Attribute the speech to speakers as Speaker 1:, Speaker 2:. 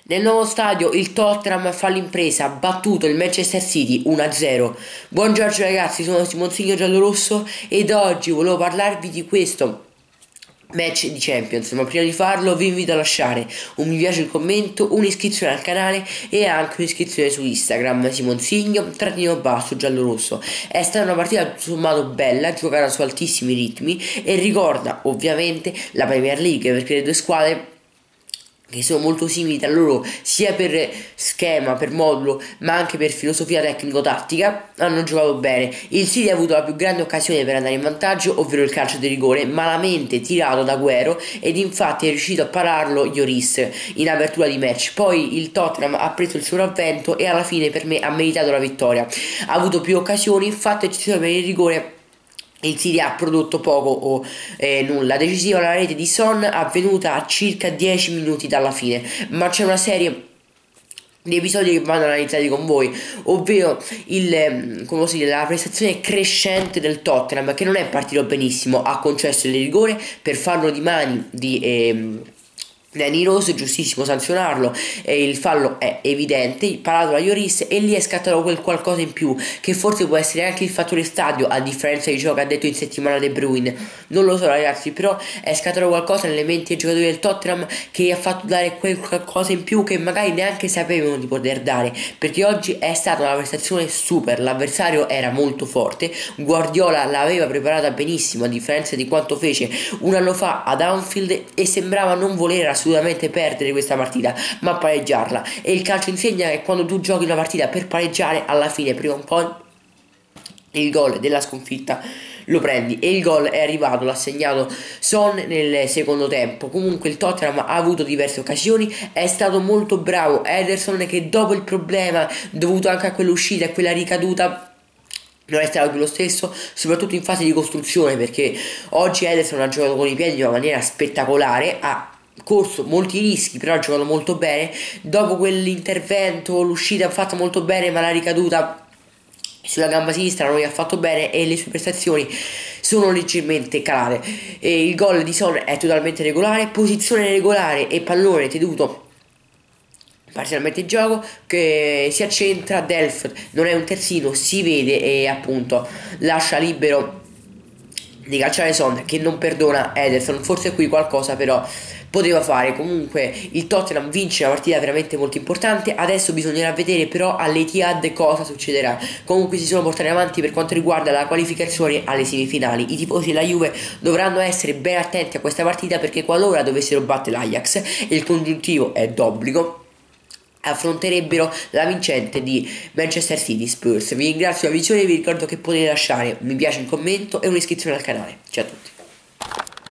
Speaker 1: Nel nuovo stadio il Tottenham fa l'impresa, ha battuto il Manchester City 1-0. Buongiorno ragazzi, sono Simonzigno Giallorosso ed oggi volevo parlarvi di questo match di Champions, ma prima di farlo vi invito a lasciare un mi piace, un commento, un'iscrizione al canale e anche un'iscrizione su Instagram, Simonzigno_giallorosso. È stata una partita tutto sommato bella, giocata su altissimi ritmi e ricorda ovviamente la Premier League, perché le due squadre che sono molto simili tra loro sia per schema, per modulo, ma anche per filosofia tecnico-tattica, hanno giocato bene. Il City ha avuto la più grande occasione per andare in vantaggio, ovvero il calcio di rigore, malamente tirato da Agüero, ed infatti è riuscito a pararlo Lloris in apertura di match. Poi il Tottenham ha preso il sopravvento e alla fine per me ha meritato la vittoria. Ha avuto più occasioni, fatto eccezione per il rigore. Il City ha prodotto poco o nulla. Decisiva la rete di Son, avvenuta a circa 10 minuti dalla fine, ma c'è una serie di episodi che vanno analizzati con voi, ovvero la prestazione crescente del Tottenham, che non è partito benissimo, ha concesso il rigore per fallo di mani di Danny Rose, giustissimo sanzionarlo, il fallo è evidente, parato da Lloris, e lì è scattato quel qualcosa in più, che forse può essere anche il fattore stadio, a differenza di ciò che ha detto in settimana De Bruyne. Non lo so ragazzi, però è scattato qualcosa nelle menti dei giocatori del Tottenham che gli ha fatto dare quel qualcosa in più che magari neanche sapevano di poter dare, perché oggi è stata una prestazione super. L'avversario era molto forte, Guardiola l'aveva preparata benissimo, a differenza di quanto fece un anno fa ad Anfield, e sembrava non volere assolutamente perdere questa partita ma pareggiarla, e il calcio insegna che quando tu giochi una partita per pareggiare, alla fine prima o poi il gol della sconfitta lo prendi, e il gol è arrivato, l'ha segnato Son nel secondo tempo. Comunque il Tottenham ha avuto diverse occasioni, è stato molto bravo Ederson, che dopo il problema dovuto anche a quell'uscita e quella ricaduta non è stato più lo stesso, soprattutto in fase di costruzione, perché oggi Ederson ha giocato con i piedi di una maniera spettacolare, ha corso molti rischi, però ha giocato molto bene. Dopo quell'intervento l'uscita ha fatto molto bene, ma la ricaduta sulla gamba sinistra non gli ha fatto bene e le sue prestazioni sono leggermente calate. E il gol di Son è totalmente regolare, posizione regolare e pallone tenuto parzialmente in gioco, che si accentra. Delft non è un terzino, si vede, e appunto lascia libero di calciare Son, che non perdona Ederson. Forse qui qualcosa però poteva fare. Comunque il Tottenham vince una partita veramente molto importante. Adesso bisognerà vedere però all'Etihad cosa succederà. Comunque si sono portati avanti per quanto riguarda la qualificazione alle semifinali. I tifosi della Juve dovranno essere ben attenti a questa partita, perché qualora dovessero battere l'Ajax, e il congiuntivo è d'obbligo, affronterebbero la vincente di Manchester City Spurs. Vi ringrazio per la visione, vi ricordo che potete lasciare un mi piace, un commento e un'iscrizione al canale. Ciao a tutti.